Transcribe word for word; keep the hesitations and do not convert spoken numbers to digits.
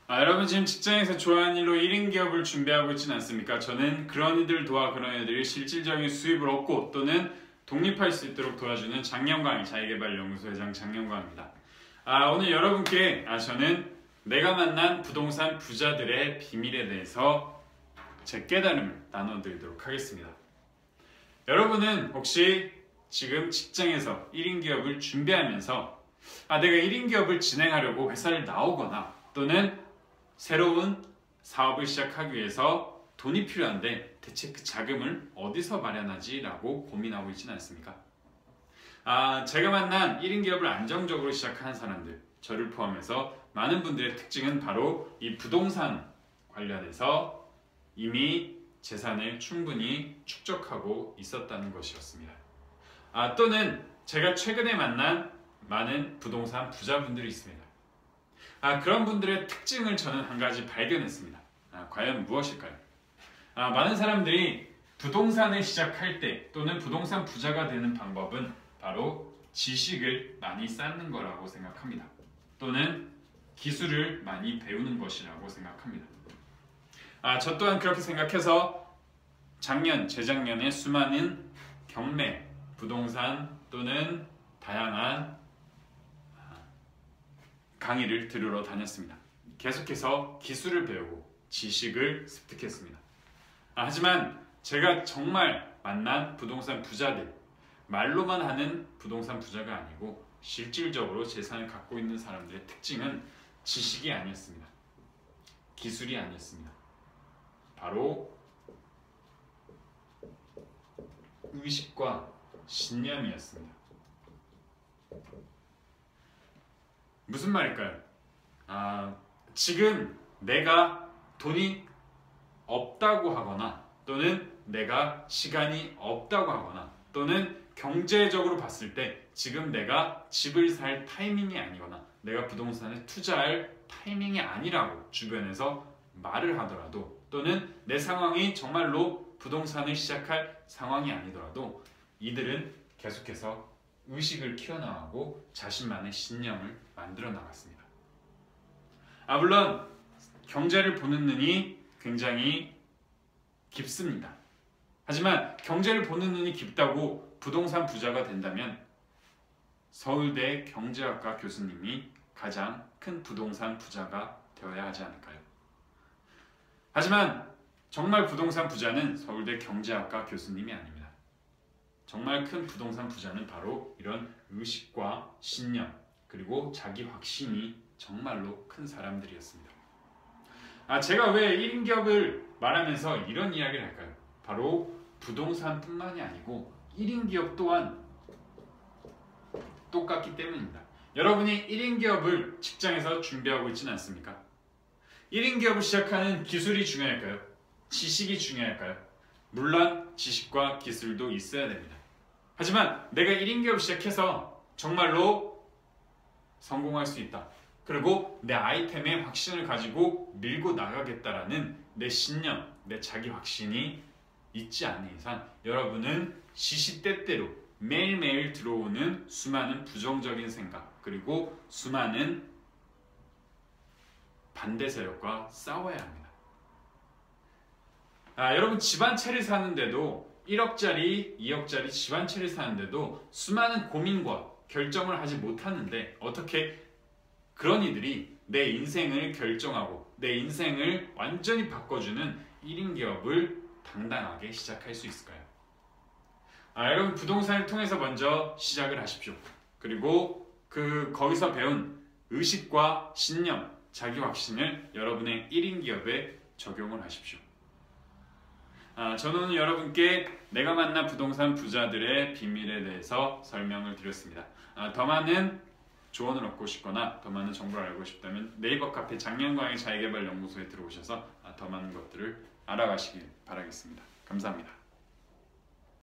아, 여러분 지금 직장에서 좋아하는 일로 일 인 기업을 준비하고 있지는 않습니까? 저는 그런 이들 도와 그런 이들이 실질적인 수입을 얻고 또는 독립할 수 있도록 도와주는 장영광 자기개발연구소 회장 장영광입니다. 아, 오늘 여러분께 아, 저는 내가 만난 부동산 부자들의 비밀에 대해서 제 깨달음을 나눠드리도록 하겠습니다. 여러분은 혹시 지금 직장에서 일 인 기업을 준비하면서 아, 내가 일 인 기업을 진행하려고 회사를 나오거나 또는 새로운 사업을 시작하기 위해서 돈이 필요한데 대체 그 자금을 어디서 마련하지? 라고 고민하고 있지는 않습니까? 아, 제가 만난 일 인 기업을 안정적으로 시작하는 사람들, 저를 포함해서 많은 분들의 특징은 바로 이 부동산 관련해서 이미 재산을 충분히 축적하고 있었다는 것이었습니다. 아, 또는 제가 최근에 만난 많은 부동산 부자분들이 있습니다. 아, 그런 분들의 특징을 저는 한 가지 발견했습니다. 아, 과연 무엇일까요? 아, 많은 사람들이 부동산을 시작할 때 또는 부동산 부자가 되는 방법은 바로 지식을 많이 쌓는 거라고 생각합니다. 또는 기술을 많이 배우는 것이라고 생각합니다. 아, 저 또한 그렇게 생각해서 작년, 재작년에 수많은 경매, 부동산 또는 다양한 강의를 들으러 다녔습니다. 계속해서 기술을 배우고 지식을 습득했습니다. 아, 하지만 제가 정말 만난 부동산 부자들, 말로만 하는 부동산 부자가 아니고 실질적으로 재산을 갖고 있는 사람들의 특징은 지식이 아니었습니다. 기술이 아니었습니다. 바로 의식과 신념이었습니다. 무슨 말일까요? 아, 지금 내가 돈이 없다고 하거나 또는 내가 시간이 없다고 하거나 또는 경제적으로 봤을 때 지금 내가 집을 살 타이밍이 아니거나 내가 부동산에 투자할 타이밍이 아니라고 주변에서 말을 하더라도 또는 내 상황이 정말로 부동산을 시작할 상황이 아니더라도 이들은 계속해서 의식을 키워나가고 자신만의 신념을 만들어 나갔습니다. 아, 물론 경제를 보는 눈이 굉장히 깊습니다. 하지만 경제를 보는 눈이 깊다고 부동산 부자가 된다면 서울대 경제학과 교수님이 가장 큰 부동산 부자가 되어야 하지 않을까요? 하지만 정말 부동산 부자는 서울대 경제학과 교수님이 아닙니다. 정말 큰 부동산 부자는 바로 이런 의식과 신념 그리고 자기 확신이 정말로 큰 사람들이었습니다. 아, 제가 왜 일 인 기업을 말하면서 이런 이야기를 할까요? 바로 부동산뿐만이 아니고 일 인 기업 또한 똑같기 때문입니다. 여러분이 일 인 기업을 직장에서 준비하고 있지는 않습니까? 일 인 기업을 시작하는 기술이 중요할까요? 지식이 중요할까요? 물론 지식과 기술도 있어야 됩니다. 하지만 내가 일 인 기업을 시작해서 정말로 성공할 수 있다. 그리고 내 아이템에 확신을 가지고 밀고 나가겠다라는 내 신념, 내 자기 확신이 있지 않는 이상 여러분은 시시때때로 매일매일 들어오는 수많은 부정적인 생각 그리고 수많은 반대 세력과 싸워야 합니다. 아, 여러분 집 한 채를 사는데도 일억짜리, 이억짜리 집 한 채를 사는데도 수많은 고민과 결정을 하지 못하는데 어떻게 그런 이들이 내 인생을 결정하고 내 인생을 완전히 바꿔주는 일 인 기업을 당당하게 시작할 수 있을까요? 아, 여러분 부동산을 통해서 먼저 시작을 하십시오. 그리고 그 거기서 배운 의식과 신념, 자기 확신을 여러분의 일 인 기업에 적용을 하십시오. 아, 저는 오늘 여러분께 내가 만난 부동산 부자들의 비밀에 대해서 설명을 드렸습니다. 아, 더 많은 조언을 얻고 싶거나 더 많은 정보를 알고 싶다면 네이버 카페 장영광의 자기개발연구소에 들어오셔서 아, 더 많은 것들을 알아가시길 바라겠습니다. 감사합니다.